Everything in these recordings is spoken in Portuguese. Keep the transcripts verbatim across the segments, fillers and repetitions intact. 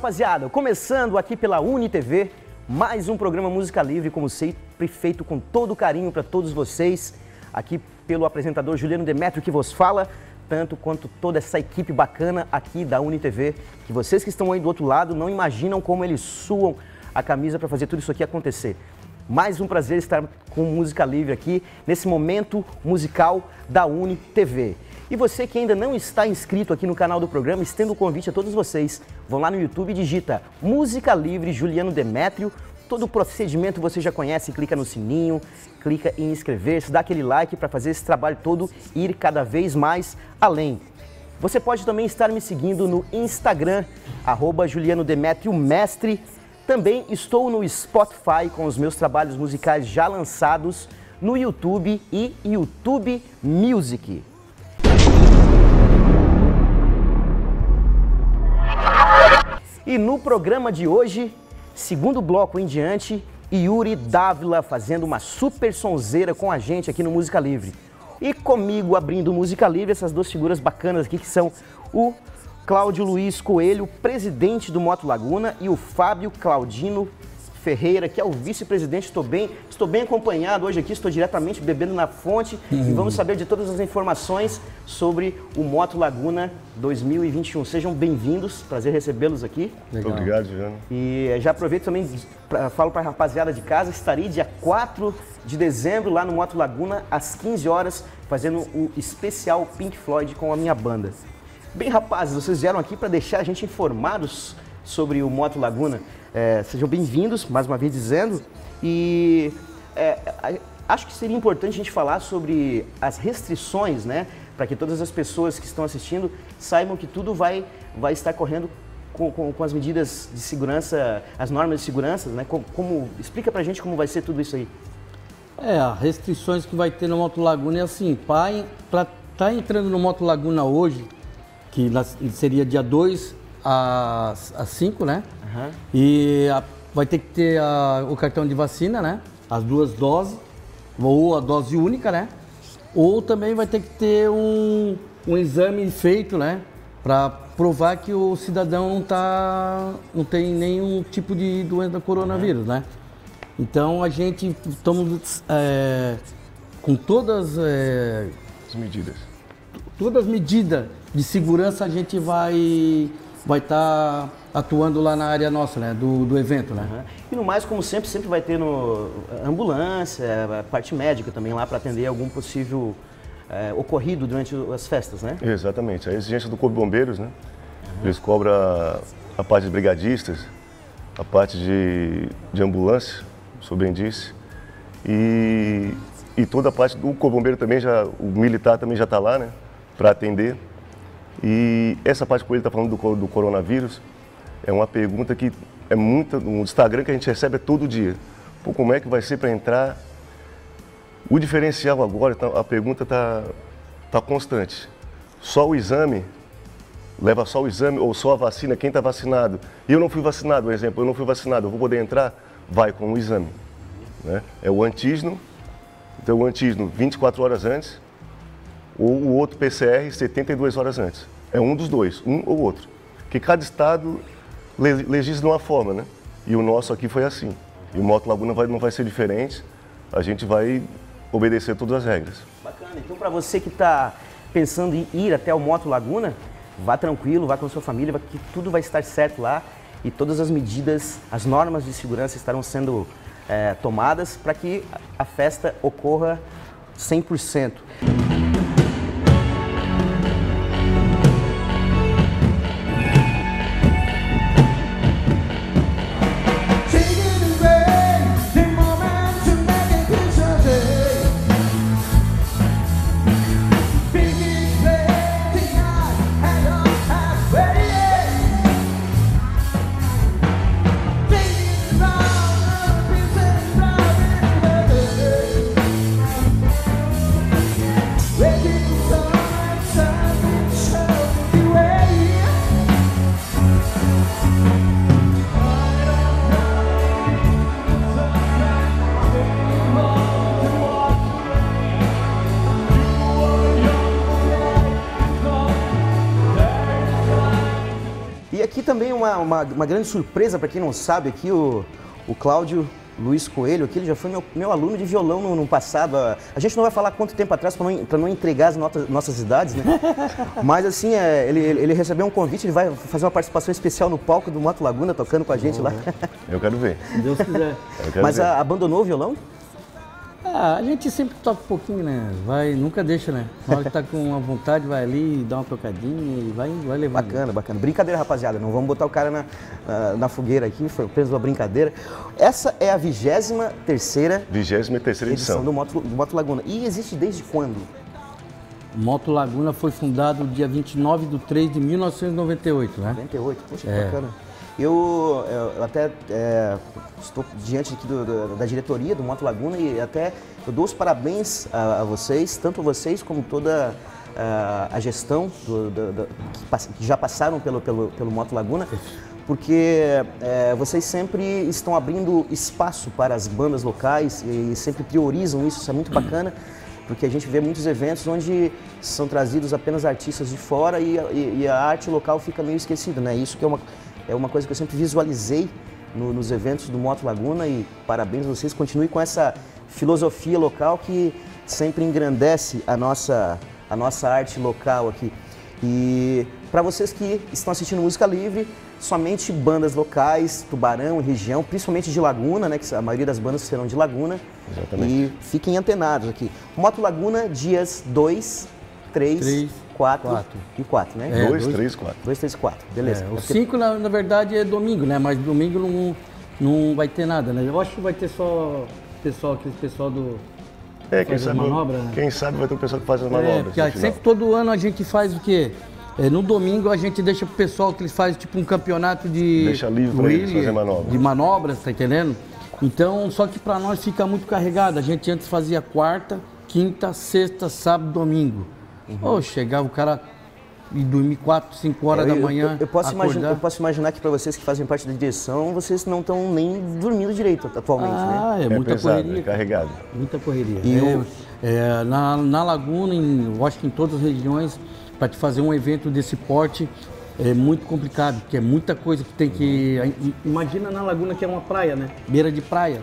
rapaziada, começando aqui pela UniTV, mais um programa Música Livre, como sempre, feito com todo carinho para todos vocês, aqui pelo apresentador Juliano Demétrio que vos fala, tanto quanto toda essa equipe bacana aqui da UniTV, que vocês que estão aí do outro lado não imaginam como eles suam a camisa para fazer tudo isso aqui acontecer. Mais um prazer estar com Música Livre aqui, nesse momento musical da UniTV. E você que ainda não está inscrito aqui no canal do programa, estendo o convite a todos vocês. Vão lá no YouTube e digita Música Livre Juliano Demétrio. Todo o procedimento você já conhece, clica no sininho, clica em inscrever-se, dá aquele like para fazer esse trabalho todo ir cada vez mais além. Você pode também estar me seguindo no Instagram, arroba Juliano Demétrio Mestre. Também estou no Spotify com os meus trabalhos musicais já lançados no YouTube e YouTube Music. E no programa de hoje, segundo bloco em diante, Yuri Dávila fazendo uma super sonzeira com a gente aqui no Música Livre. E comigo abrindo Música Livre, essas duas figuras bacanas aqui que são o Cláudio Luiz Coelho, presidente do Moto Laguna, e o Fábio Claudino Ferreira, que é o vice-presidente. Estou bem, estou bem acompanhado hoje aqui, estou diretamente bebendo na fonte uhum. e vamos saber de todas as informações sobre o Moto Laguna dois mil e vinte e um. Sejam bem-vindos, prazer recebê-los aqui. Legal. Obrigado, Juliano. E já aproveito também, pra, falo para a rapaziada de casa, estarei dia quatro de dezembro lá no Moto Laguna, às quinze horas, fazendo o especial Pink Floyd com a minha banda. Bem, rapazes, vocês vieram aqui para deixar a gente informados sobre o Moto Laguna. É, sejam bem-vindos, mais uma vez dizendo, e é, acho que seria importante a gente falar sobre as restrições, né, para que todas as pessoas que estão assistindo saibam que tudo vai, vai estar correndo com, com, com as medidas de segurança, as normas de segurança, né, como, como, explica pra gente como vai ser tudo isso aí. É, as restrições que vai ter no Moto Laguna é assim, para estar tá entrando no Moto Laguna hoje, que seria dia dois às cinco, né? Uhum. E a, vai ter que ter a, o cartão de vacina, né? As duas doses, ou a dose única, né? Ou também vai ter que ter um, um exame feito, né? Para provar que o cidadão não, tá, não tem nenhum tipo de doença do coronavírus, uhum. né? Então a gente estamos é, com todas é, as medidas. Todas as medidas de segurança a gente vai vai estar tá atuando lá na área nossa, né, do, do evento, né? Uhum. E no mais, como sempre, sempre vai ter no, ambulância, a parte médica também lá para atender algum possível é, ocorrido durante as festas, né? Exatamente. A exigência do Corpo de Bombeiros, né? Uhum. Eles cobram a, a parte de brigadistas, a parte de, de ambulância, o senhor bem disse, e, e toda a parte do Corpo de Bombeiro também, já, o militar também já está lá, né, para atender. E essa parte que ele está falando do, do coronavírus é uma pergunta que é muito, no Instagram que a gente recebe é todo dia. Pô, como é que vai ser para entrar? O diferencial agora, a pergunta está tá constante. Só o exame, leva só o exame ou só a vacina, quem está vacinado? E eu não fui vacinado, por exemplo, eu não fui vacinado, eu vou poder entrar? Vai com o exame. Né? É o antígeno, então o antígeno vinte e quatro horas antes, ou o outro P C R setenta e duas horas antes. É um dos dois, um ou outro. Que cada estado legisla de uma forma, né? E o nosso aqui foi assim. E o Moto Laguna vai, não vai ser diferente, a gente vai obedecer todas as regras. Bacana, então para você que está pensando em ir até o Moto Laguna, vá tranquilo, vá com a sua família, que tudo vai estar certo lá e todas as medidas, as normas de segurança estarão sendo é, tomadas para que a festa ocorra cem por cento. uma, uma, uma grande surpresa para quem não sabe aqui, o, o Cláudio Luiz Coelho, aqui, ele já foi meu, meu aluno de violão no, no passado. A, a gente não vai falar quanto tempo atrás para não, não entregar as notas, nossas idades, né? Mas assim, é, ele, ele recebeu um convite, ele vai fazer uma participação especial no palco do Moto Laguna, tocando com a gente uhum. lá. Eu quero ver. Se Deus quiser. Mas a, abandonou o violão? Ah, a gente sempre toca um pouquinho, né? Vai, nunca deixa, né? Na hora que tá com uma vontade, vai ali, dá uma tocadinha e vai, vai levando. Bacana, bacana. Brincadeira, rapaziada. Não vamos botar o cara na, na, na fogueira aqui, foi apenas uma brincadeira. Essa é a vigésima terceira vigésima terceira edição, edição do, Moto, do Moto Laguna. E existe desde quando? Moto Laguna foi fundado dia vinte e nove de três de mil novecentos e noventa e oito, né? noventa e oito, poxa, é. que bacana. Eu, eu até é, estou diante aqui do, do, da diretoria do Moto Laguna e até eu dou os parabéns a, a vocês, tanto vocês como toda a, a gestão do, do, do, que, pass, que já passaram pelo, pelo, pelo Moto Laguna, porque é, vocês sempre estão abrindo espaço para as bandas locais e sempre priorizam isso, isso é muito bacana. Porque a gente vê muitos eventos onde são trazidos apenas artistas de fora e, e, e a arte local fica meio esquecida, né? Isso que é uma, é uma coisa que eu sempre visualizei no, nos eventos do Moto Laguna e parabéns a vocês, continue com essa filosofia local que sempre engrandece a nossa, a nossa arte local aqui. E para vocês que estão assistindo Música Livre, somente bandas locais, Tubarão e região, principalmente de Laguna, né, que a maioria das bandas serão de Laguna. Exatamente. E fiquem antenados aqui. Moto Laguna, dias dois, três, quatro e quatro, né? dois, três, quatro. dois, três, quatro, beleza. É, o cinco, na, na verdade, é domingo, né? Mas domingo não, não vai ter nada, né? Eu acho que vai ter só pessoal, aquele pessoal do... É, quem sabe, manobra, né? Quem sabe vai ter um pessoal que faz as manobras. É, porque sempre todo ano a gente faz o quê? É, no domingo a gente deixa pro pessoal que eles fazem tipo um campeonato de... Deixa livre para eles fazer manobras. De manobras, tá entendendo? Então, só que para nós fica muito carregado. A gente antes fazia quarta, quinta, sexta, sábado, domingo. Uhum. Oh, chegava o cara e dormir quatro, cinco horas eu, da manhã. Eu, eu, posso imaginar, eu posso imaginar que para vocês que fazem parte da direção, vocês não estão nem dormindo direito atualmente, ah, né? É, é muita pesado, correria. É carregado. Muita correria. E é, eu... é, na, na Laguna, em, eu acho que em todas as regiões, para te fazer um evento desse porte é muito complicado, porque é muita coisa que tem que... Imagina na Laguna que é uma praia, né? Beira de praia.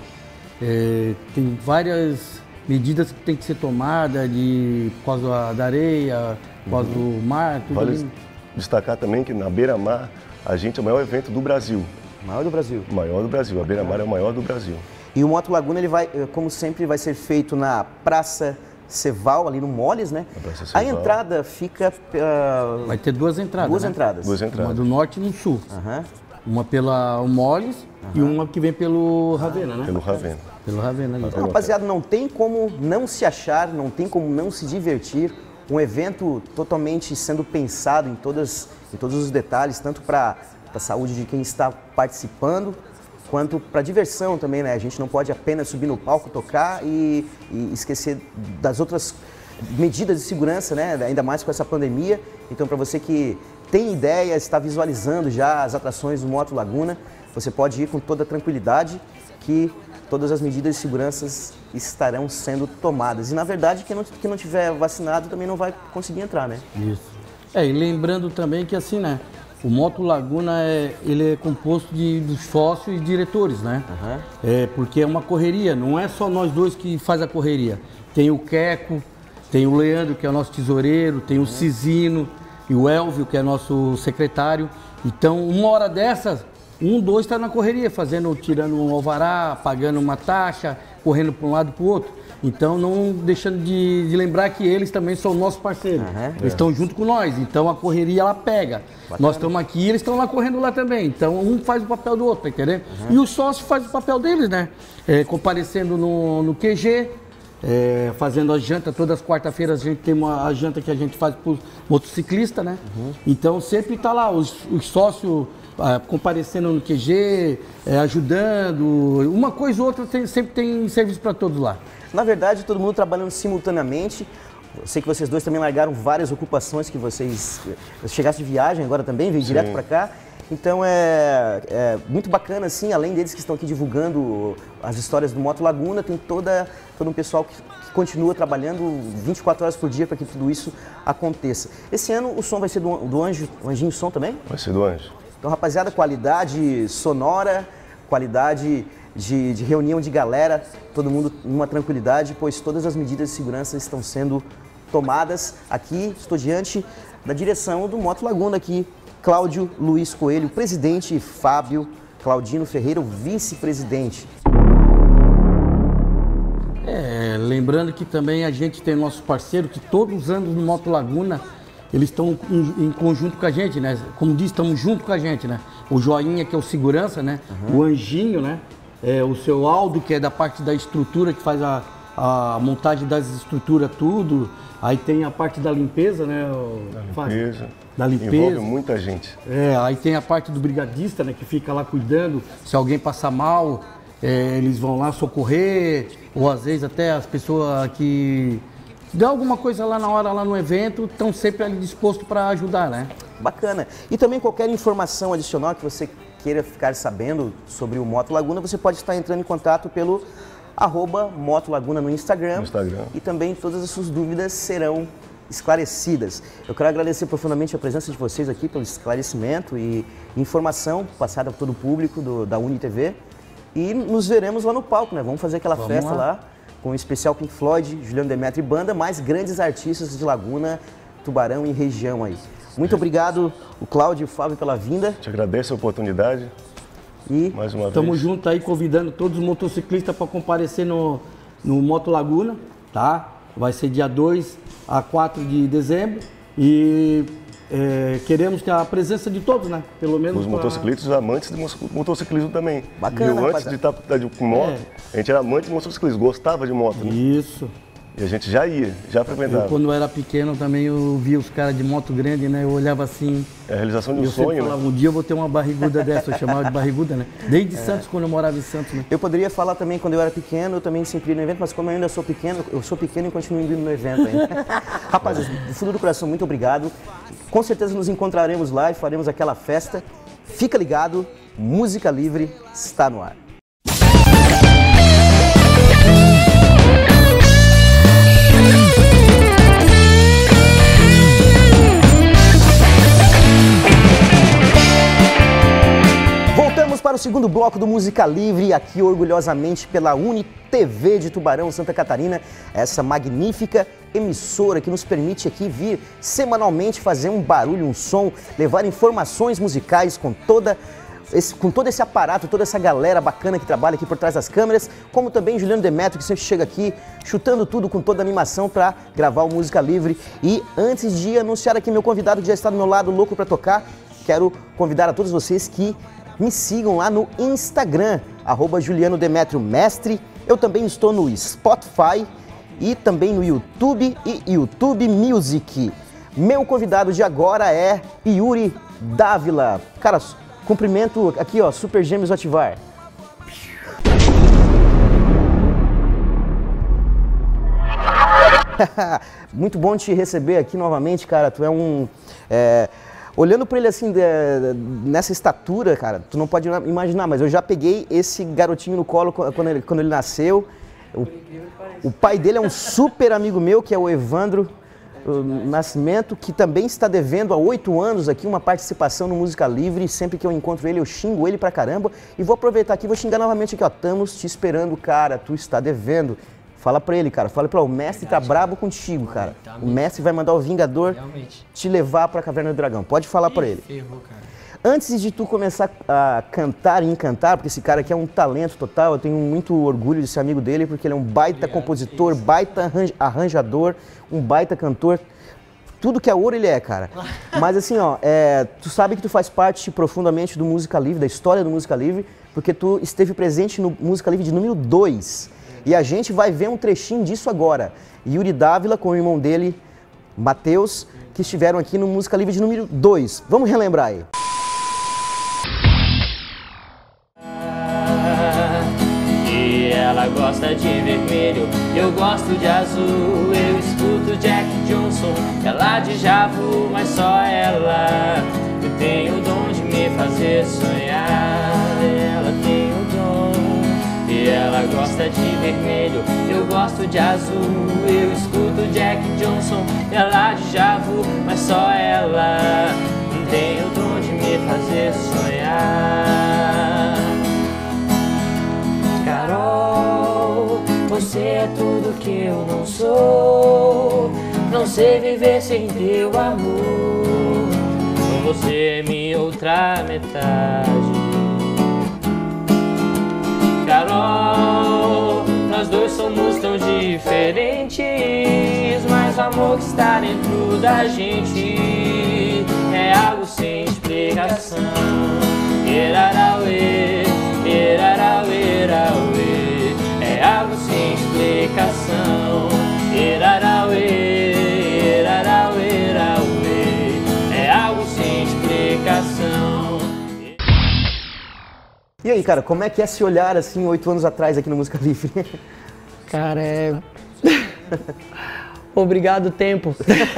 É, tem várias medidas que tem que ser tomadas de, por causa da areia, por causa uhum. do mar, tudo vale ali. Destacar também que na Beira-Mar, a gente é o maior evento do Brasil. Maior do Brasil. O maior do Brasil. A Beira-Mar é o maior do Brasil. E o Moto Laguna, ele vai, como sempre, vai ser feito na Praça Ceval, ali no Moles, né? A entrada fica... Uh... Vai ter duas entradas, Duas né? entradas. Duas entradas. Uma do norte e no sul. Uhum. Uma pela Moles uhum. e uma que vem pelo Ravena, né? Pelo Ravena. Pelo Ravena ali. Então, rapaziada, não tem como não se achar, não tem como não se divertir. Um evento totalmente sendo pensado em, todas, em todos os detalhes, tanto para a saúde de quem está participando, quanto para diversão também, né? A gente não pode apenas subir no palco, tocar e, e esquecer das outras medidas de segurança, né? Ainda mais com essa pandemia. Então, para você que tem ideia, está visualizando já as atrações do Moto Laguna, você pode ir com toda tranquilidade que todas as medidas de segurança estarão sendo tomadas. E, na verdade, quem não, quem não tiver vacinado também não vai conseguir entrar, né? Isso. É, e lembrando também que, assim, né? O Moto Laguna, é, ele é composto de, dos sócios e diretores, né? Uhum. É, porque é uma correria, não é só nós dois que faz a correria. Tem o Queco, tem o Leandro, que é o nosso tesoureiro, tem uhum. o Cisino e o Elvio, que é nosso secretário. Então, uma hora dessas, um, dois está na correria, fazendo, tirando um alvará, pagando uma taxa, correndo para um lado para o outro. Então, não deixando de, de lembrar que eles também são nossos parceiros. Uhum, eles é. estão junto com nós, então a correria ela pega. Bacana. Nós estamos aqui e eles estão lá correndo lá também. Então, um faz o papel do outro, tá entendendo? Uhum. E o sócio faz o papel deles, né? É, comparecendo no, no Q G, é, fazendo a janta. Todas as quarta-feiras a gente tem uma a janta que a gente faz para os motociclistas, né? Uhum. Então, sempre está lá os, os sócios ah, comparecendo no Q G, é, ajudando. Uma coisa ou outra, tem, sempre tem serviço para todos lá. Na verdade, todo mundo trabalhando simultaneamente. Eu sei que vocês dois também largaram várias ocupações que vocês... Chegassem de viagem agora também, veio direto para cá. Então é, é muito bacana, assim, além deles que estão aqui divulgando as histórias do Moto Laguna, tem toda, todo um pessoal que, que continua trabalhando vinte e quatro horas por dia para que tudo isso aconteça. Esse ano o som vai ser do, do Anjo, o Anjinho Som também? Vai ser do Anjo. Então, rapaziada, qualidade sonora, qualidade de, de reunião de galera, todo mundo numa tranquilidade, pois todas as medidas de segurança estão sendo tomadas. Aqui estou diante da direção do Moto Laguna aqui, Cláudio Luiz Coelho, presidente, e Fábio Claudino Ferreira, o vice-presidente. É, lembrando que também a gente tem nosso parceiro, que todos os anos no Moto Laguna, eles estão em, em conjunto com a gente, né? Como diz, estamos junto com a gente, né? O Joinha, que é o segurança, né? Uhum. O Anjinho, né? É, o seu Aldo, que é da parte da estrutura, que faz a, a montagem das estruturas, tudo. Aí tem a parte da limpeza, né? Da limpeza. Da limpeza. Envolve muita gente. É, aí tem a parte do brigadista, né? Que fica lá cuidando. Se alguém passar mal, é, eles vão lá socorrer. Ou às vezes até as pessoas que dão alguma coisa lá na hora, lá no evento, estão sempre ali dispostos para ajudar, né? Bacana. E também qualquer informação adicional que você queira ficar sabendo sobre o Moto Laguna, você pode estar entrando em contato pelo arroba Moto Laguna no Instagram. No Instagram. E também todas as suas dúvidas serão esclarecidas. Eu quero agradecer profundamente a presença de vocês aqui pelo esclarecimento e informação passada por todo o público do, da UniTV. E nos veremos lá no palco, né? Vamos fazer aquela Vamos festa lá. lá, com o especial Pink Floyd, Juliano Demetrio e banda, mais grandes artistas de Laguna, Tubarão e região aí. Muito obrigado, o Cláudio e o Fábio, pela vinda. Te agradeço a oportunidade. E mais uma estamos vez. juntos aí, convidando todos os motociclistas para comparecer no, no Moto Laguna, tá? Vai ser dia dois a quatro de dezembro e é, queremos que a presença de todos, né? Pelo menos os pra... motociclistas, amantes de motociclismo também. Bacana, e eu, antes rapaziada. de estar com moto, É. a gente era amante de motociclismo, gostava de moto. Né? Isso. E a gente já ia, já frequentava. Eu, quando eu era pequeno também eu via os caras de moto grande, né? Eu olhava assim. É a realização de um eu sempre sonho, falava, né? um dia eu vou ter uma barriguda dessa, eu chamava de barriguda, né? Desde é. Santos, quando eu morava em Santos, né? eu poderia falar também, quando eu era pequeno, eu também sempre ia no evento, mas como eu ainda sou pequeno, eu sou pequeno e continuo indo no evento ainda. Rapaz, do fundo do coração, muito obrigado. Com certeza nos encontraremos lá e faremos aquela festa. Fica ligado, Música Livre está no ar. Voltamos para o segundo bloco do Música Livre, aqui orgulhosamente pela UniTV de Tubarão, Santa Catarina, essa magnífica emissora que nos permite aqui vir semanalmente fazer um barulho, um som, levar informações musicais com toda esse, com todo esse aparato, toda essa galera bacana que trabalha aqui por trás das câmeras, como também Juliano Demetrio, que sempre chega aqui chutando tudo com toda a animação para gravar o Música Livre. E antes de anunciar aqui meu convidado que já está do meu lado, louco para tocar, quero convidar a todos vocês que me sigam lá no Instagram, arroba Juliano Demetrio Mestre. Eu também estou no Spotify e também no YouTube e YouTube Music. Meu convidado de agora é Yuri Dávila. Cara, cumprimento aqui, ó, Super Gêmeos Ativar. Muito bom te receber aqui novamente, cara. Tu é um... É... Olhando para ele assim, de, nessa estatura, cara, tu não pode imaginar, mas eu já peguei esse garotinho no colo quando ele, quando ele nasceu. O, o pai dele é um super amigo meu, que é o Evandro Nascimento, que também está devendo há oito anos aqui uma participação no Música Livre. Sempre que eu encontro ele, eu xingo ele pra caramba. E vou aproveitar aqui, vou xingar novamente aqui, ó. Estamos te esperando, cara, tu está devendo. Fala pra ele, cara. Fala pra ele, o mestre tá brabo contigo, cara. O mestre vai mandar o Vingador Realmente. te levar pra Caverna do Dragão. Pode falar Ih, pra ele. Ferrou, cara. Antes de tu começar a cantar e encantar, porque esse cara aqui é um talento total, eu tenho muito orgulho de ser amigo dele, porque ele é um baita Obrigado, compositor, baita arranjador, um baita cantor. Tudo que é ouro ele é, cara. Mas assim, ó, é, tu sabe que tu faz parte profundamente do Música Livre, da história do Música Livre, porque tu esteve presente no Música Livre de número dois. E a gente vai ver um trechinho disso agora. Yuri Dávila com o irmão dele, Matheus, que estiveram aqui no Música Livre de número dois. Vamos relembrar aí. E ela gosta de vermelho, eu gosto de azul. Eu escuto Jack Johnson, ela de Javu, mas só ela que tem o dom de me fazer sonhar. Ela tem o dom. E ela gosta de vermelho, eu gosto de azul. Eu escuto Jack Johnson, ela de Javu, mas só ela tem o dom de me fazer sonhar. Carol, você é tudo que eu não sou. Não sei viver sem teu amor. Você é minha outra metade. Carol, nós dois somos tão diferentes, mas o amor que está dentro da gente é algo sem explicação. Erarauê, erarauê, erarauê, é algo sem explicação. Erarauê, erarauê, erarauê, é algo sem explicação. E aí, cara, como é que é se olhar assim oito anos atrás aqui no Música Livre? Cara, é... Obrigado, tempo.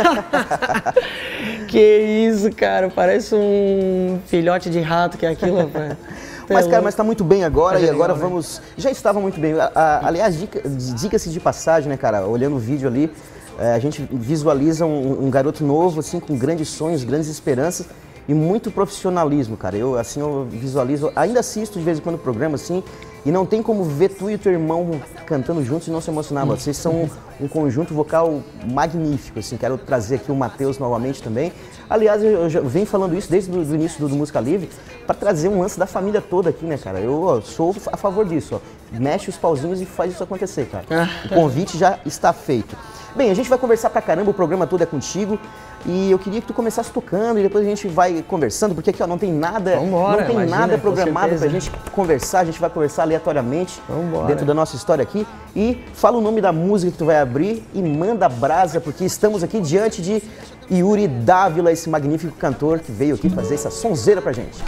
Que isso, cara, parece um filhote de rato que é aquilo, rapaz. Mas, cara, mas tá muito bem agora, é e agora legal, vamos... Né? Já estava muito bem. A, a, aliás, dica, diga-se de passagem, né, cara, olhando o vídeo ali, é, a gente visualiza um, um garoto novo, assim, com grandes sonhos, grandes esperanças e muito profissionalismo, cara. Eu, assim, eu visualizo, ainda assisto de vez em quando o programa, assim, e não tem como ver tu e teu irmão cantando juntos e não se emocionar. Vocês são um, um conjunto vocal magnífico, assim. Quero trazer aqui o Matheus novamente também. Aliás, eu já venho falando isso desde o início do, do Música Livre, para trazer um lance da família toda aqui, né, cara? Eu ó, sou a favor disso, ó. Mexe os pauzinhos e faz isso acontecer, cara. O convite já está feito. Bem, a gente vai conversar pra caramba, o programa todo é contigo. E eu queria que tu começasse tocando e depois a gente vai conversando, porque aqui ó, não tem nada, Vambora, não tem imagina, nada programado pra certeza. gente conversar, a gente vai conversar aleatoriamente Vambora. dentro da nossa história aqui. E fala o nome da música que tu vai abrir e manda brasa, porque estamos aqui diante de Yuri Dávila, esse magnífico cantor que veio aqui fazer essa sonzeira pra gente.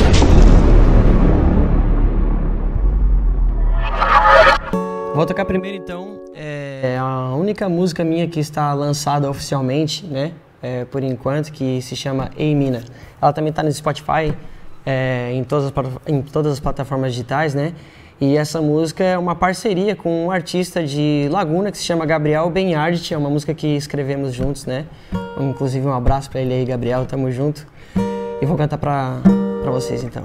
Vou tocar primeiro então, é a única música minha que está lançada oficialmente, né? É, por enquanto, que se chama Ei Mina. Ela também está no Spotify, é, em, todas as, em todas as plataformas digitais, né? E essa música é uma parceria com um artista de Laguna que se chama Gabriel Benhardt, é uma música que escrevemos juntos, né? Inclusive um abraço para ele aí, Gabriel, tamo junto. E vou cantar pra, pra vocês então.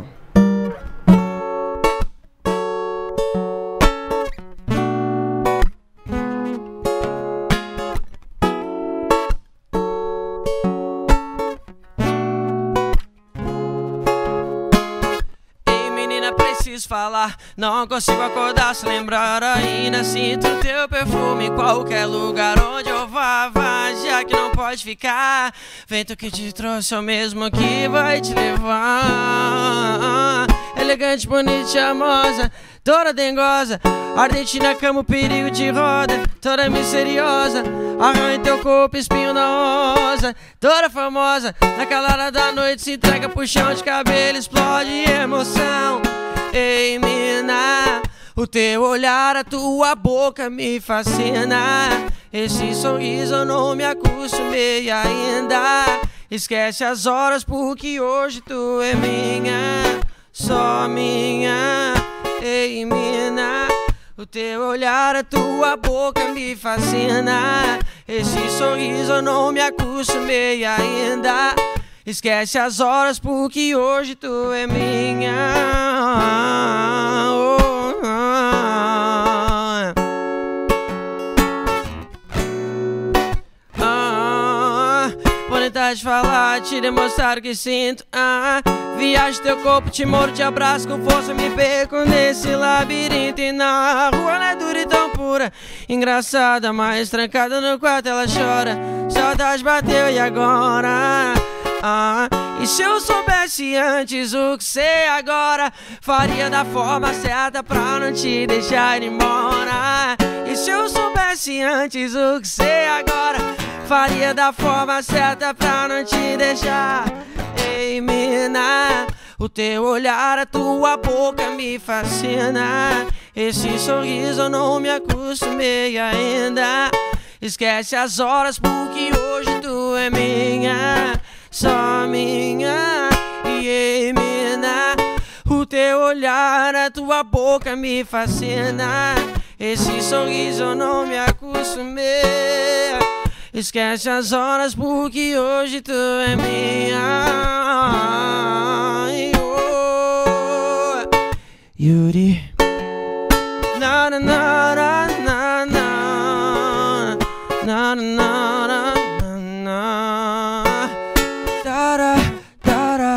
Falar, não consigo acordar se lembrar ainda. Sinto teu perfume em qualquer lugar onde eu vá, vá, já que não pode ficar. Vento que te trouxe é o mesmo que vai te levar. Elegante, bonita, charmosa, toda dengosa, ardente na cama, o perigo te roda, toda misteriosa. Arranha teu corpo, espinho na rosa, toda famosa. Na calada da noite se entrega pro chão de cabelo, explode emoção. Ei, mina, o teu olhar, a tua boca me fascina. Esse sorriso eu não me acostumei ainda. Esquece as horas porque hoje tu é minha, só minha. Ei, mina, o teu olhar, a tua boca me fascina. Esse sorriso eu não me acostumei ainda. Esquece as horas porque hoje tu é minha. Oh, oh, oh. Ah, vou tentar te falar, te demonstrar o que sinto. Ah, viaje teu corpo, te moro, te abraço com força, me perco nesse labirinto. E na rua ela é dura e tão pura, engraçada, mas trancada no quarto ela chora. Saudade bateu e agora? Ah, e se eu soubesse antes o que sei agora, faria da forma certa pra não te deixar ir embora. E se eu soubesse antes o que sei agora, faria da forma certa pra não te deixar. Ei, mina, o teu olhar, a tua boca me fascina. Esse sorriso eu não me acostumei ainda. Esquece as horas porque hoje tu é minha, só minha. E ei, mina, o teu olhar, a tua boca me fascina. Esse sorriso eu não me acostumei. Esquece as horas porque hoje tu é minha. Oh, Yuri. Na na na na na na na na na na da da da da.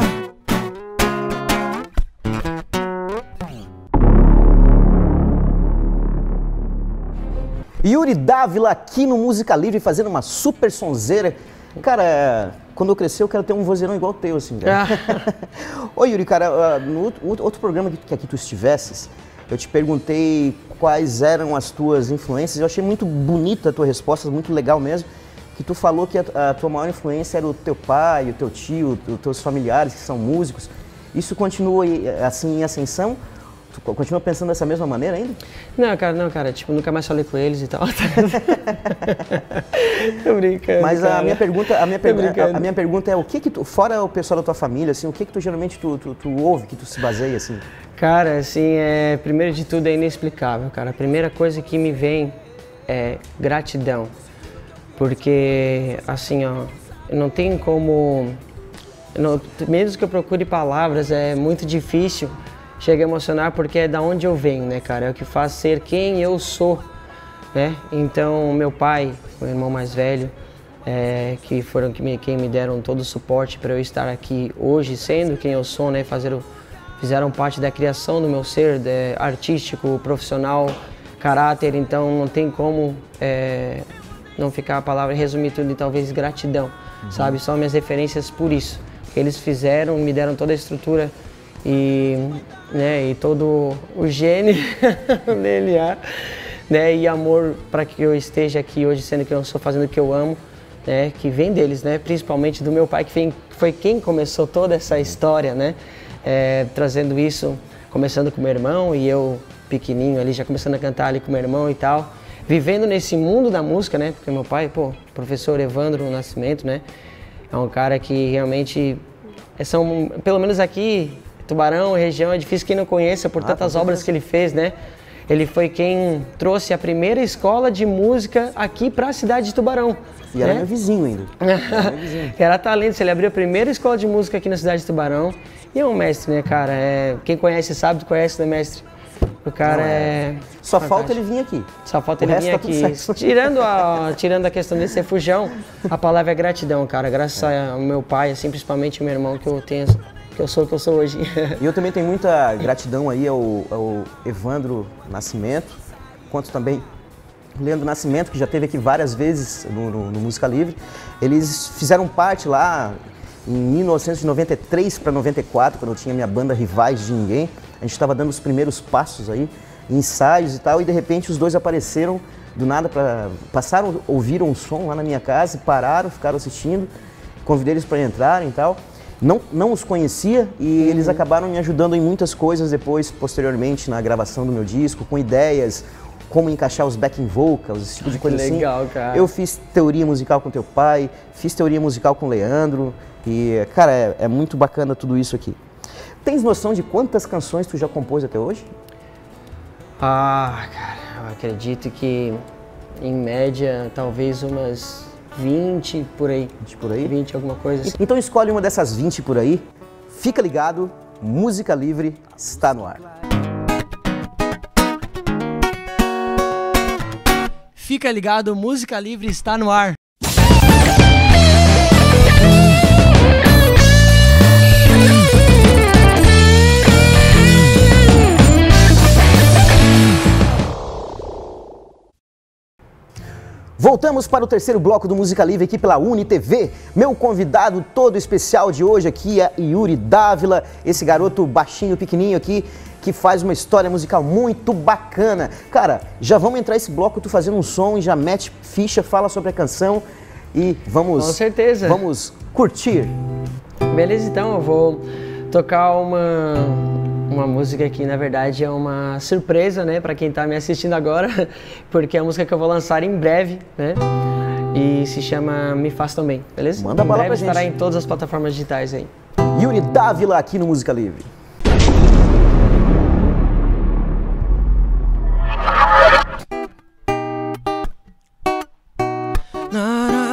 Yuri Dávila aqui no Música Livre fazendo uma super sonzeira. Cara, quando eu crescer eu quero ter um vozeirão igual o teu, assim, cara. Ô Yuri, cara, no outro, outro programa que, que aqui tu estivesses, eu te perguntei quais eram as tuas influências. Eu achei muito bonita a tua resposta, muito legal mesmo. Que tu falou que a, a tua maior influência era o teu pai, o teu tio, os teus familiares que são músicos. Isso continua assim em ascensão? Tu continua pensando dessa mesma maneira ainda? Não, cara, não, cara. Tipo, nunca mais falei com eles e tal. Tô brincando, Mas cara. a minha pergunta, a minha, pergu brincando. a minha pergunta é o que que tu, fora o pessoal da tua família, assim, o que que tu geralmente tu, tu, tu ouve, que tu se baseia, assim? Cara, assim, é, primeiro de tudo é inexplicável, cara. A primeira coisa que me vem é gratidão. Porque, assim, ó, não tem como... Não, mesmo que eu procure palavras, é muito difícil chegar a emocionar, porque é da onde eu venho, né, cara? É o que faz ser quem eu sou, né? Então, meu pai, meu irmão mais velho, é, que foram que me, quem me deram todo o suporte para eu estar aqui hoje, sendo quem eu sou, né? Fazer o, fizeram parte da criação do meu ser, de, artístico, profissional, caráter. Então, não tem como é, não ficar a palavra, resumir tudo em talvez gratidão, uhum. sabe? São minhas referências por isso. Que eles fizeram, me deram toda a estrutura e, né, e todo o gene dele, né, e amor para que eu esteja aqui hoje, sendo que eu estou fazendo o que eu amo, né, que vem deles, né, principalmente do meu pai, que vem, foi quem começou toda essa história, né, é, trazendo isso, começando com meu irmão e eu pequenininho ali, já começando a cantar ali com meu irmão e tal, vivendo nesse mundo da música, né, porque meu pai, pô, professor Evandro Nascimento, né, é um cara que realmente, são, pelo menos aqui, Tubarão, região, é difícil quem não conheça por ah, tantas obras que ele fez, né? Ele foi quem trouxe a primeira escola de música aqui para a cidade de Tubarão. E né? era meu vizinho ainda. Era meu vizinho. Era talento, ele abriu a primeira escola de música aqui na cidade de Tubarão. E é um mestre, né, cara? É, quem conhece sabe, conhece, né, mestre? O cara não, é... é... Só fantástico. Falta ele vir aqui. Só falta o ele vir tá aqui. Tirando a, tirando a questão desse ser fujão, a palavra é gratidão, cara. Graças é. ao meu pai, assim, principalmente ao meu irmão, que eu tenho, que eu sou o que eu sou hoje. E eu também tenho muita gratidão aí ao, ao Evandro Nascimento, quanto também Leandro Nascimento, que já esteve aqui várias vezes no, no, no Música Livre. Eles fizeram parte lá em mil novecentos e noventa e três para noventa e quatro, quando eu tinha minha banda Rivais de Ninguém. A gente estava dando os primeiros passos aí, ensaios e tal, e de repente os dois apareceram do nada, pra, passaram, ouviram um som lá na minha casa, pararam, ficaram assistindo, convidei eles para entrarem e tal. Não, não os conhecia e uhum. eles acabaram me ajudando em muitas coisas depois, posteriormente, na gravação do meu disco, com ideias, como encaixar os backing vocals, esse tipo de coisa assim. Legal, cara. Eu fiz teoria musical com teu pai, fiz teoria musical com o Leandro e, cara, é, é muito bacana tudo isso aqui. Tens noção de quantas canções tu já compôs até hoje? Ah, cara, eu acredito que em média talvez umas vinte por aí. vinte por aí? vinte, alguma coisa assim. Então escolhe uma dessas vinte por aí. Fica ligado, Música Livre está no ar. Fica ligado, Música Livre está no ar. Voltamos para o terceiro bloco do Música Livre aqui pela UniTV. Meu convidado todo especial de hoje aqui é Yuri Dávila, esse garoto baixinho, pequenininho aqui, que faz uma história musical muito bacana. Cara, já vamos entrar esse bloco, tu fazendo um som e já mete ficha, fala sobre a canção e vamos... Com certeza. Vamos curtir. Beleza, então eu vou tocar uma... Uma música que, na verdade, é uma surpresa, né, para quem tá me assistindo agora, porque é a música que eu vou lançar em breve, né, e se chama Me Faz Também, beleza? Manda bala pra gente. Em breve estará em todas as plataformas digitais aí. Yuri Dávila aqui no Música Livre. Na, na.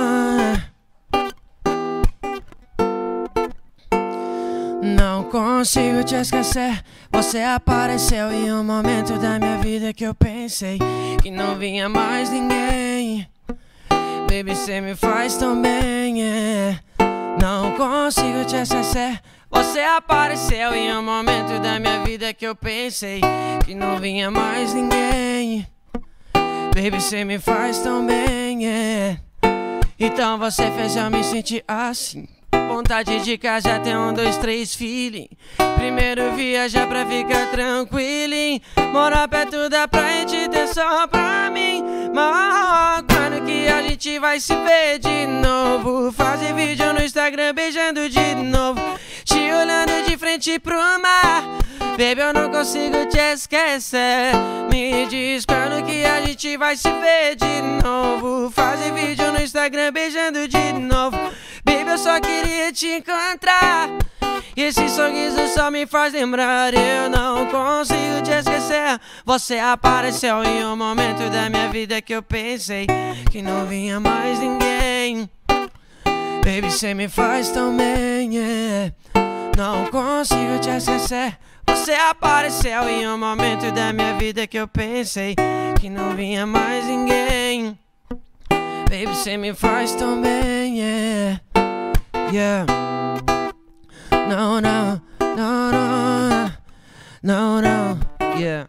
consigo te esquecer. Você apareceu em um momento da minha vida que eu pensei que não vinha mais ninguém. Baby, cê me faz tão bem, é. Não consigo te esquecer. Você apareceu em um momento da minha vida que eu pensei que não vinha mais ninguém. Baby, cê me faz tão bem, é. Então você fez eu me sentir assim. Vontade de casar, ter um, dois, três feeling. Primeiro viajar pra ficar tranquilo. Morar perto da praia e te ter só pra mim. Mas quando que a gente vai se ver de novo? Fazer vídeo no Instagram beijando de novo, te olhando de frente pro mar. Baby, eu não consigo te esquecer. Me diz quando que a gente vai se ver de novo? Fazer vídeo no Instagram beijando de novo. Baby, eu só queria te encontrar. E esse sorriso só me faz lembrar. Eu não consigo te esquecer. Você apareceu em um momento da minha vida que eu pensei que não vinha mais ninguém. Baby, cê me faz tão bem, yeah. Não consigo te esquecer. Você apareceu em um momento da minha vida que eu pensei que não vinha mais ninguém. Baby, cê me faz tão bem, yeah. Yeah. No, no, no, no, no, no, yeah.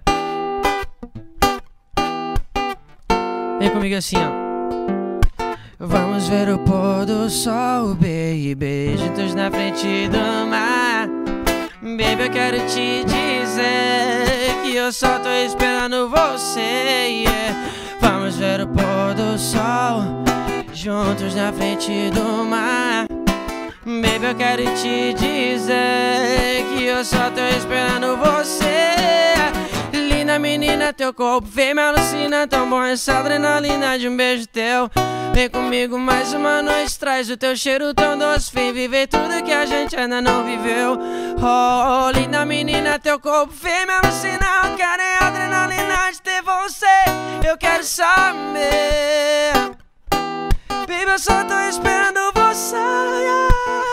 Vem comigo assim, ó. Vamos ver o pôr do sol, baby, juntos na frente do mar. Baby, eu quero te dizer que eu só tô esperando você, yeah. Vamos ver o pôr do sol, juntos na frente do mar. Baby, eu quero te dizer que eu só tô esperando você. Linda menina, teu corpo vem me alucina. Tão bom essa adrenalina de um beijo teu. Vem comigo mais uma noite, traz o teu cheiro tão doce. Vem viver tudo que a gente ainda não viveu. Oh, linda menina, teu corpo vem me alucinar. Eu quero é adrenalina de ter você. Eu quero saber, baby, eu só tô esperando você, yeah.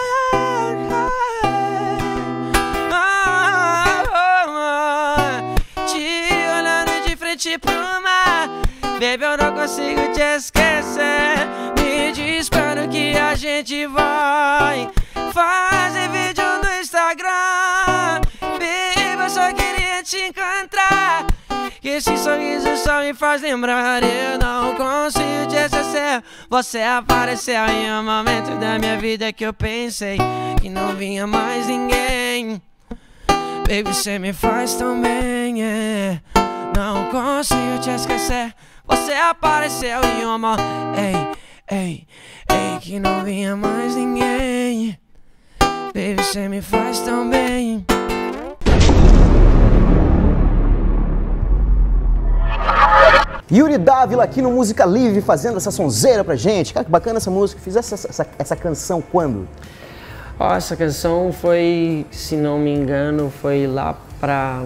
Pro mar, baby, eu não consigo te esquecer. Me diz quando que a gente vai fazer vídeo no Instagram. Baby, eu só queria te encontrar. Que esse sorriso só me faz lembrar. Eu não consigo te esquecer. Você apareceu em um momento da minha vida que eu pensei que não vinha mais ninguém. Baby, você me faz tão bem, yeah. Não consigo te esquecer. Você apareceu em uma, ei, ei, ei, que não vinha mais ninguém. Baby, você me faz tão bem. Yuri Dávila aqui no Música Livre fazendo essa sonzeira pra gente. Cara, que bacana essa música. Fiz essa, essa, essa canção quando? Ó, essa canção foi, se não me engano, foi lá pra...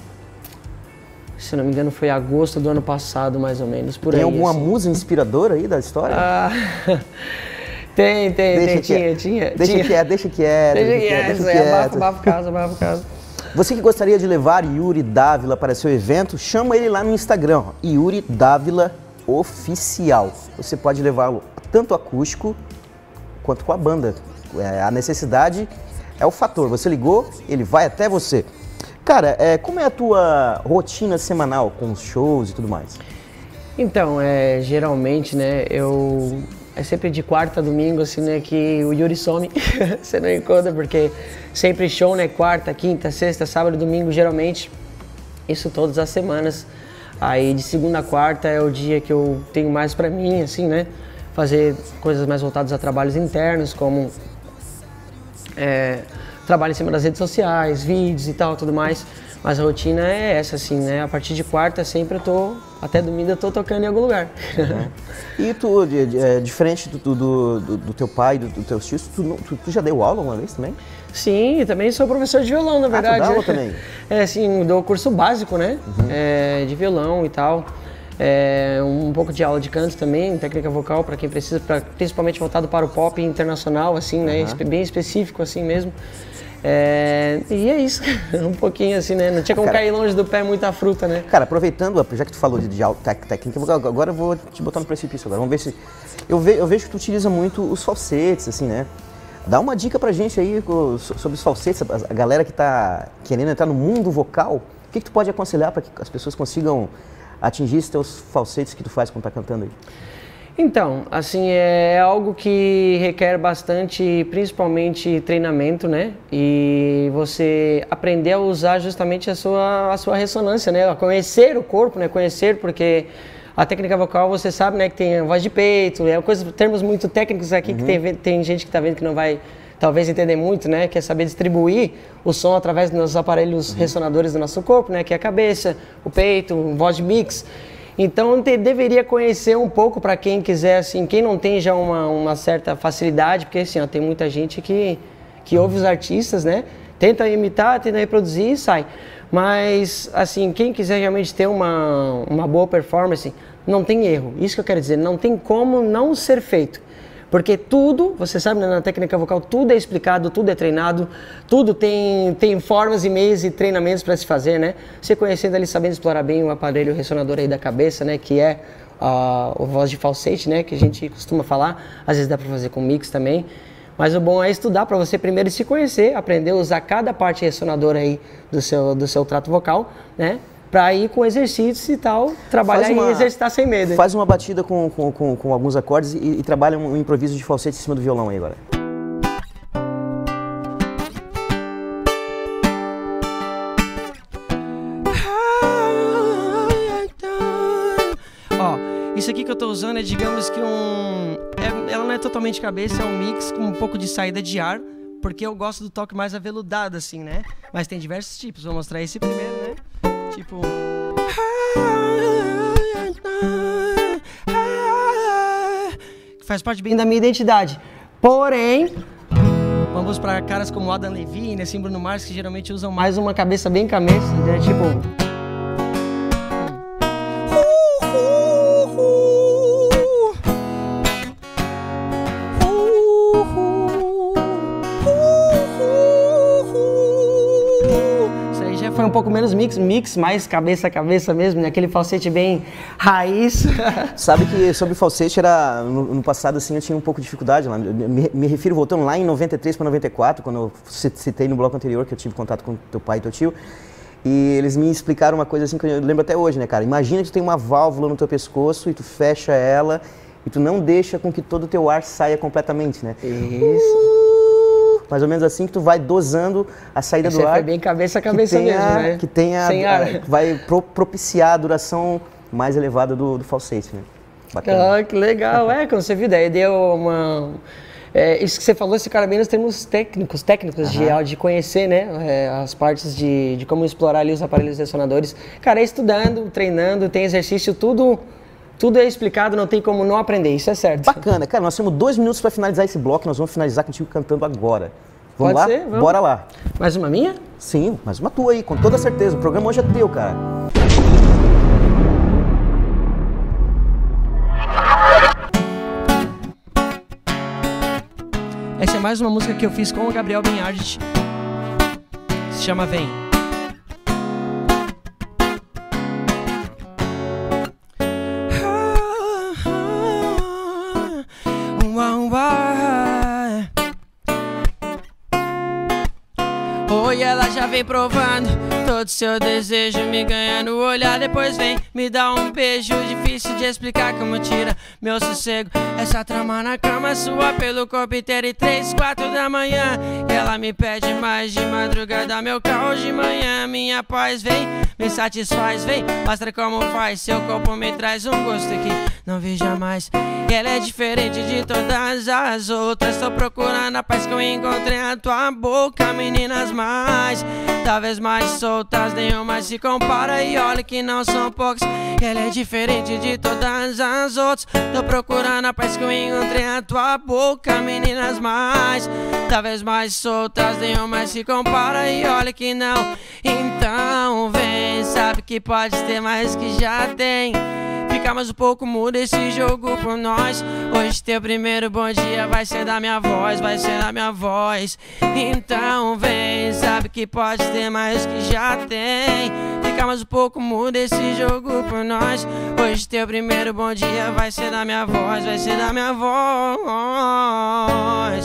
Se não me engano, foi agosto do ano passado, mais ou menos, por tem aí. Tem alguma assim. musa inspiradora aí da história? Ah, tem, tem, deixa tem, tinha, é. tinha. Deixa tinha. que é, deixa que é. Deixa que é, deixa que é. Abafa, abafa casa, abafa casa. Você que gostaria de levar Yuri Dávila para seu evento, chama ele lá no Instagram, ó, Yuri Dávila Oficial. Você pode levá-lo tanto acústico quanto com a banda. É, a necessidade é o fator. Você ligou, ele vai até você. Cara, é, como é a tua rotina semanal com os shows e tudo mais? Então, é, geralmente, né, eu... É sempre de quarta a domingo, assim, né, que o Yuri some. Você não encontra, porque sempre show, né, quarta, quinta, sexta, sábado, domingo, geralmente. Isso todas as semanas. Aí de segunda a quarta é o dia que eu tenho mais pra mim, assim, né, fazer coisas mais voltadas a trabalhos internos, como... É, trabalho em cima das redes sociais, vídeos e tal, tudo mais. Mas a rotina é essa, assim, né? A partir de quarta sempre eu tô, até domingo eu tô tocando em algum lugar. Uhum. E tu, de, de, é, diferente do, do, do, do teu pai, do, do teu tio, tu, tu, tu já deu aula uma vez também? Sim, também sou professor de violão, na verdade. Ah, tu dá aula também? É, sim, dou curso básico, né? Uhum. É, de violão e tal. É, um pouco de aula de canto também, técnica vocal para quem precisa, pra, principalmente voltado para o pop internacional, assim, né? Uhum. Bem específico, assim mesmo. É, e é isso, um pouquinho assim, né? Não tinha como Cara, cair longe do pé muita fruta, né? Cara, aproveitando, já que tu falou de, de alta técnica, agora eu vou te botar no precipício agora. Vamos ver se... Eu, ve, eu vejo que tu utiliza muito os falsetes, assim, né? Dá uma dica pra gente aí sobre os falsetes, a galera que tá querendo entrar no mundo vocal. O que, que tu pode aconselhar para que as pessoas consigam atingir esses teus falsetes que tu faz quando tá cantando aí? Então, assim, é algo que requer bastante, principalmente treinamento, né? E você aprender a usar justamente a sua, a sua ressonância, né? A conhecer o corpo, né? Conhecer, porque a técnica vocal, você sabe, né? Que tem a voz de peito, é coisa, termos muito técnicos aqui, uhum. que tem, tem gente que tá vendo que não vai, talvez, entender muito, né? Que é saber distribuir o som através dos aparelhos uhum. ressonadores do nosso corpo, né? Que é a cabeça, o peito, voz de mix. Então, te, deveria conhecer um pouco para quem quiser, assim, quem não tem já uma, uma certa facilidade, porque, assim, ó, tem muita gente que, que ouve os artistas, né? Tenta imitar, tenta reproduzir e sai. Mas, assim, quem quiser realmente ter uma, uma boa performance, não tem erro. Isso que eu quero dizer, não tem como não ser feito. Porque tudo, você sabe, né, na técnica vocal, tudo é explicado, tudo é treinado, tudo tem, tem formas e meios e treinamentos para se fazer, né? Você conhecendo ali, sabendo explorar bem o aparelho ressonador aí da cabeça, né? Que é a, a voz de falsete, né? Que a gente costuma falar, às vezes dá para fazer com mix também. Mas o bom é estudar para você primeiro se conhecer, aprender a usar cada parte ressonadora aí do seu, do seu trato vocal, né? Pra ir com exercícios e tal, trabalhar uma, e exercitar sem medo. Faz uma batida com, com, com, com alguns acordes e, e trabalha um improviso de falsete em cima do violão aí agora. Ó, isso aqui que eu tô usando é, digamos que um... É, ela não é totalmente cabeça, é um mix com um pouco de saída de ar, porque eu gosto do toque mais aveludado, assim, né? Mas tem diversos tipos, vou mostrar esse primeiro, né? Tipo... que faz parte bem da minha identidade. Porém, vamos para caras como Adam Levine, assim, Bruno Mars, que geralmente usam mais uma cabeça bem cabeça, né? Tipo... Foi um pouco menos mix, mix mais cabeça a cabeça mesmo, né? Aquele falsete bem raiz. Sabe que sobre falsete era, no, no passado assim, eu tinha um pouco de dificuldade lá. Me, me refiro voltando lá em noventa e três para noventa e quatro, quando eu citei no bloco anterior que eu tive contato com teu pai e teu tio. E eles me explicaram uma coisa assim que eu lembro até hoje, né, cara? Imagina que tu tem uma válvula no teu pescoço e tu fecha ela e tu não deixa com que todo o teu ar saia completamente, né? Isso. Mais ou menos assim que tu vai dosando a saída Esse do ar. Foi bem cabeça a cabeça tenha, mesmo, né? Que tenha, sem ar. vai pro, propiciar a duração mais elevada do, do falsete, né? Bacana. Ah, que legal. É, como você viu, daí deu uma... É, isso que você falou, esse cara bem nos termos técnicos, técnicos uhum. de, de conhecer, né? É, as partes de, de como explorar ali os aparelhos ressonadores. Cara, é estudando, treinando, tem exercício, tudo... Tudo é explicado, não tem como não aprender, isso é certo. Bacana, cara, nós temos dois minutos para finalizar esse bloco, nós vamos finalizar contigo cantando agora. Vamos Pode lá? ser? Vamos. Bora lá. Mais uma minha? Sim, mais uma tua aí, com toda certeza. O programa hoje é teu, cara. Essa é mais uma música que eu fiz com o Gabriel Benhardt. Se chama Vem. Oi, ela já vem provando todo seu desejo, me ganha no olhar, depois vem me dá um beijo. Difícil de explicar como tira meu sossego. Essa trama na cama sua pelo corpo inteiro e três, quatro da manhã. E ela me pede mais de madrugada, meu caos de manhã. Minha paz vem, me satisfaz, vem, mostra como faz. Seu corpo me traz um gosto que não vi jamais. E ela é diferente de todas as outras. Tô procurando a paz que eu encontrei na tua boca. Meninas mais, talvez mais soltas, nenhuma se compara. E olha que não são poucas. E ela é diferente de todas as outras. Tô procurando a paz que eu encontrei na tua boca. Meninas mais, talvez mais soltas, nenhuma se compara. E olha que não, então vem. Sabe que pode ter mais que já tem. Fica mais um pouco mudo esse jogo por nós. Hoje teu primeiro bom dia vai ser da minha voz, vai ser da minha voz. Então vem, sabe que pode ter mais que já tem. Fica mais um pouco mudo esse jogo por nós. Hoje teu primeiro bom dia vai ser da minha voz, vai ser da minha voz.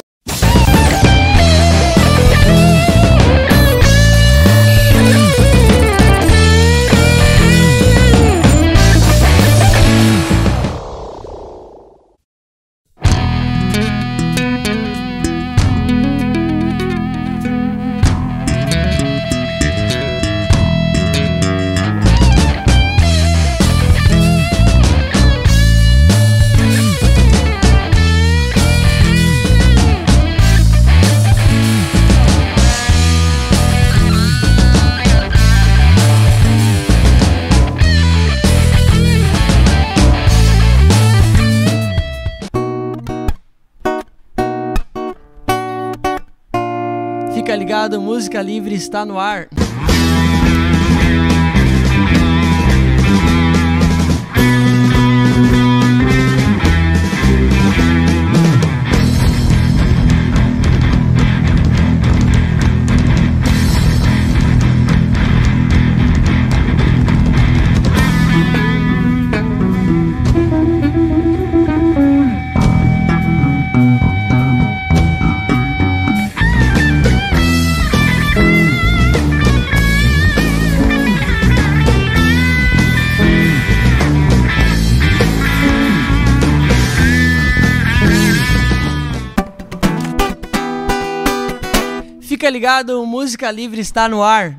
Fica ligado, Música Livre está no ar. Fica ligado, Música Livre está no ar.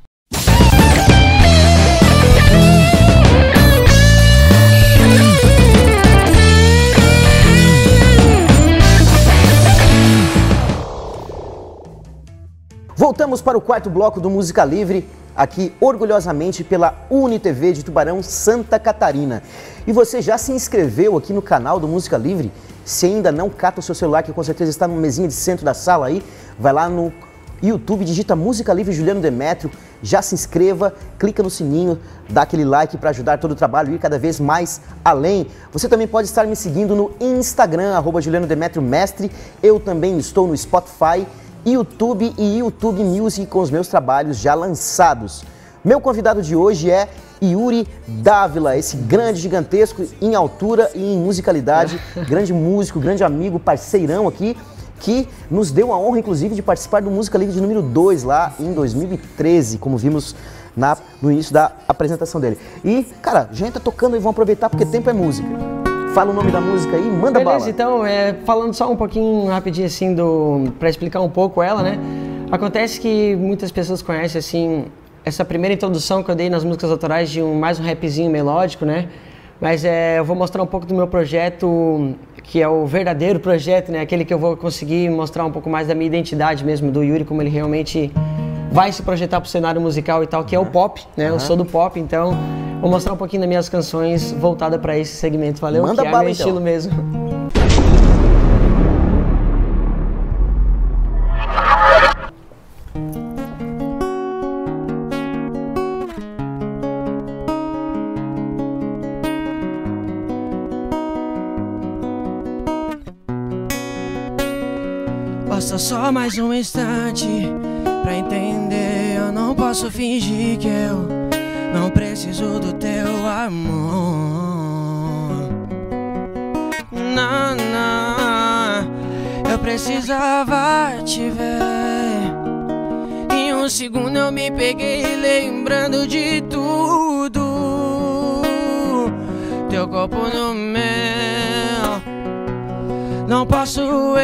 Voltamos para o quarto bloco do Música Livre, aqui orgulhosamente pela UniTV de Tubarão, Santa Catarina. E você já se inscreveu aqui no canal do Música Livre? Se ainda não, cata o seu celular, que com certeza está no mesinha de centro da sala aí, vai lá no YouTube, digita Música Livre Juliano Demetrio, já se inscreva, clica no sininho, dá aquele like para ajudar todo o trabalho a ir cada vez mais além. Você também pode estar me seguindo no Instagram, arroba Juliano Demetrio Mestre. Eu também estou no Spotify, YouTube e YouTube Music com os meus trabalhos já lançados. Meu convidado de hoje é Yuri Dávila, esse grande, gigantesco em altura e em musicalidade, grande músico, grande amigo, parceirão aqui, que nos deu a honra, inclusive, de participar do Música Livre de número dois lá em dois mil e treze, como vimos na, no início da apresentação dele. E, cara, a gente tá tocando e vamos aproveitar porque tempo é música. Fala o nome da música aí, manda Beleza, bala. então, é, falando só um pouquinho rapidinho assim, do, pra explicar um pouco ela, né? Acontece que muitas pessoas conhecem, assim, essa primeira introdução que eu dei nas músicas autorais de um, mais um rapzinho melódico, né? Mas é, eu vou mostrar um pouco do meu projeto, que é o verdadeiro projeto, né? Aquele que eu vou conseguir mostrar um pouco mais da minha identidade mesmo, do Yuri, como ele realmente vai se projetar pro cenário musical e tal, que é o pop, né? Uhum. Eu sou do pop, então vou mostrar um pouquinho das minhas canções voltadas para esse segmento, valeu? Manda que bala, é meu então. estilo mesmo. Basta só mais um instante pra entender. Eu não posso fingir que eu não preciso do teu amor. Não, não, eu precisava te ver. Em um segundo eu me peguei lembrando de tudo. Teu corpo no meu, não posso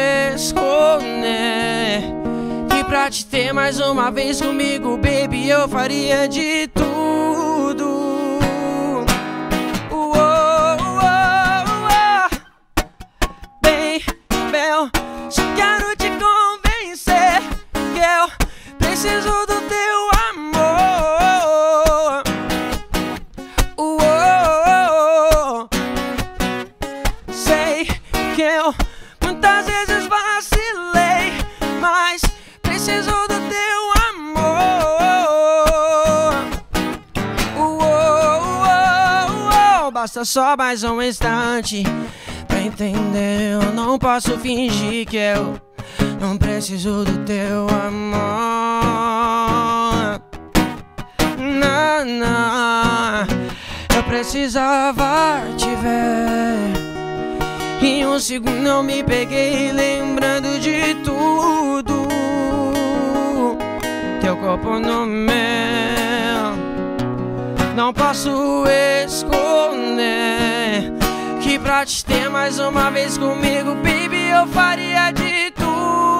esconder que pra te ter mais uma vez comigo, baby, eu faria de tudo. Uou, uou, uou. Bem, bem, só quero te convencer que eu preciso do teu amor. Uou, sei que eu muitas vezes vacilei, mas preciso do teu amor. basta só mais um instante pra entender. Eu não posso fingir que eu não preciso do teu amor. Não, não, eu precisava te ver. Em um segundo eu me peguei lembrando de tudo. Teu corpo no meu, não posso esconder que pra te ter mais uma vez comigo, baby, eu faria de tudo.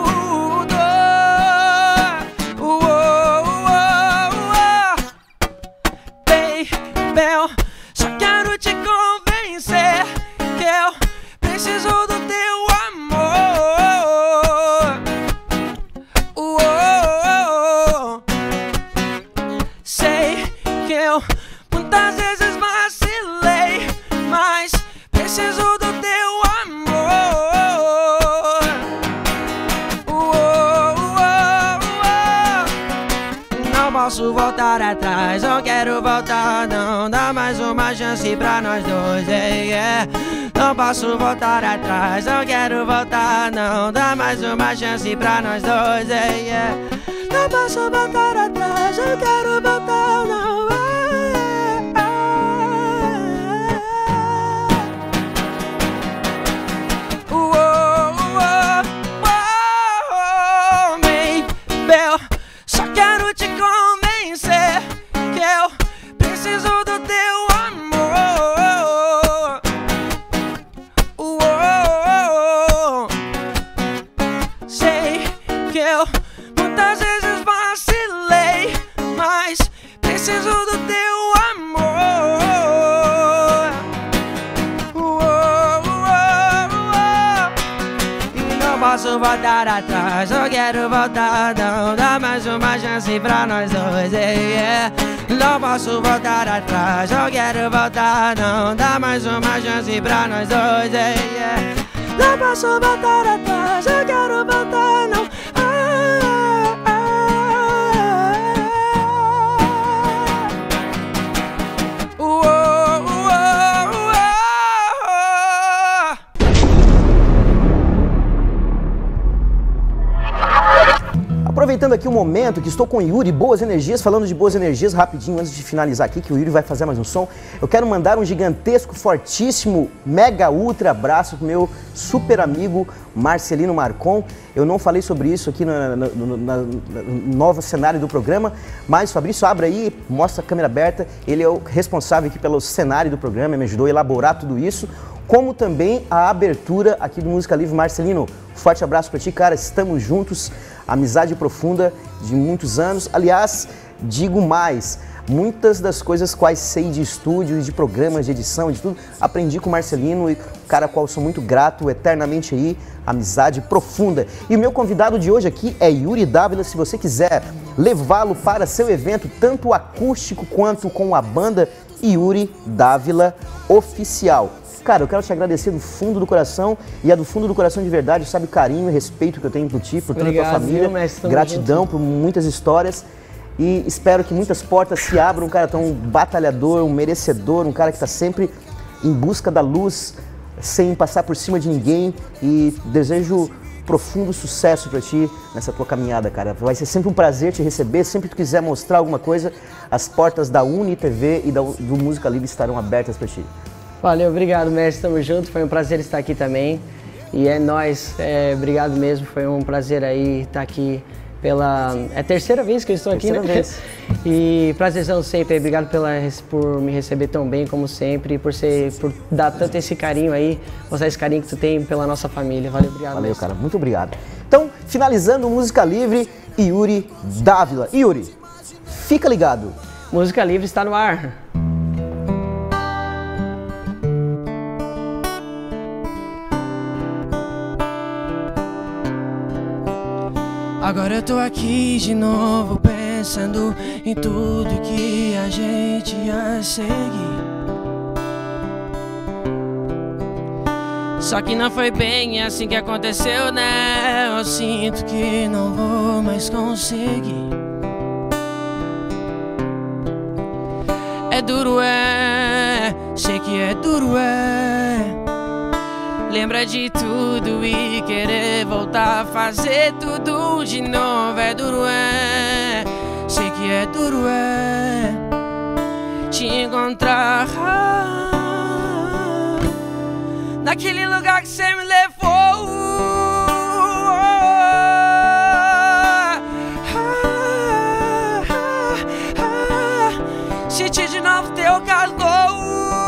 Uh, uh, uh, uh. Baby, eu só quero te convencer que eu preciso do teu amor. Uh, uh, uh. Sei que eu muitas vezes vacilei, mas preciso do teu amor. Uh, uh, uh, uh. Não posso voltar atrás, não quero voltar, não. Dá mais uma chance pra nós dois, yeah, yeah. Não posso voltar atrás, não quero voltar, não. Dá mais uma chance pra nós dois, yeah, yeah. Não posso voltar atrás, não quero voltar, não. Só quero te convencer que eu preciso do teu amor. Uh, uh, uh. Sei que eu muitas vezes vacilei, mas preciso do teu amor. Uh, uh, uh, uh. Não posso voltar atrás, não quero voltar, não. Dá mais uma chance pra nós dois, yeah, yeah. Não posso voltar atrás, não quero voltar, não. Dá mais uma chance pra nós dois, yeah, yeah. Não posso voltar atrás, não quero voltar, não. Ah, ah, ah. Uh, uh, uh, uh, uh. Aproveitando aqui o momento que estou com o Yuri, boas energias, falando de boas energias, rapidinho antes de finalizar aqui, que o Yuri vai fazer mais um som, eu quero mandar um gigantesco, fortíssimo, mega ultra abraço pro meu super amigo Marcelino Marcon. Eu não falei sobre isso aqui no, no, no, no, no novo cenário do programa, mas Fabrício, abre aí, mostra a câmera aberta, ele é o responsável aqui pelo cenário do programa, me ajudou a elaborar tudo isso, como também a abertura aqui do Música Livre. Marcelino, forte abraço pra ti, cara, estamos juntos, amizade profunda de muitos anos. Aliás, digo mais, muitas das coisas quais sei de estúdio, de programas, de edição, de tudo, aprendi com o Marcelino, e cara ao qual sou muito grato, eternamente aí, amizade profunda. E o meu convidado de hoje aqui é Yuri Dávila. Se você quiser levá-lo para seu evento, tanto acústico quanto com a banda, Yuri Dávila Oficial. Cara, eu quero te agradecer do fundo do coração, e é do fundo do coração de verdade, sabe o carinho e respeito que eu tenho por ti, por toda a tua família, viu, mestre, gratidão junto por muitas histórias, e espero que muitas portas se abram. Um cara tão batalhador, um merecedor, um cara que está sempre em busca da luz, sem passar por cima de ninguém, e desejo profundo sucesso para ti nessa tua caminhada, cara. Vai ser sempre um prazer te receber, sempre que tu quiser mostrar alguma coisa, as portas da Uni T V e da, do Música Livre estarão abertas para ti. Valeu, obrigado, mestre, tamo junto, foi um prazer estar aqui também, e é nóis, é, obrigado mesmo, foi um prazer aí estar aqui pela... é a terceira vez que eu estou aqui, terceira né? Vez. E prazerzão sempre, obrigado pela, por me receber tão bem como sempre, por, ser, por dar tanto esse carinho aí, mostrar esse carinho que tu tem pela nossa família, valeu, obrigado. Valeu, mestre. cara, muito obrigado. Então, finalizando o Música Livre, Yuri Dávila. Yuri, fica ligado. Música Livre está no ar. Agora eu tô aqui de novo pensando em tudo que a gente ia seguir. Só que não foi bem assim que aconteceu, né? Eu sinto que não vou mais conseguir. É duro, é, sei que é duro, é. Lembra de tudo e querer voltar a fazer tudo de novo. É duro, é. Sei que é duro, é. Te encontrar naquele lugar que cê me levou. Sentir de novo teu calor.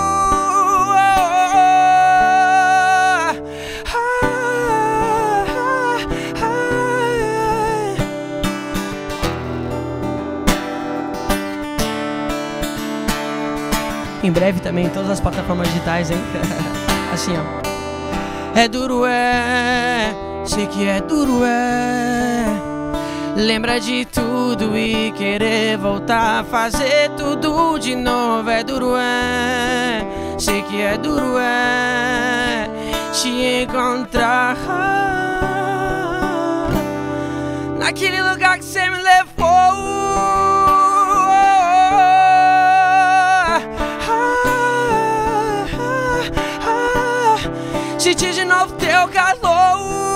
Em breve também em todas as plataformas digitais, hein? Assim, ó. É duro, é. Sei que é duro, é. Lembra de tudo e querer voltar a fazer tudo de novo. É duro, é. Sei que é duro, é. Te encontrar naquele lugar que cê me levou. Sentir de novo teu calor.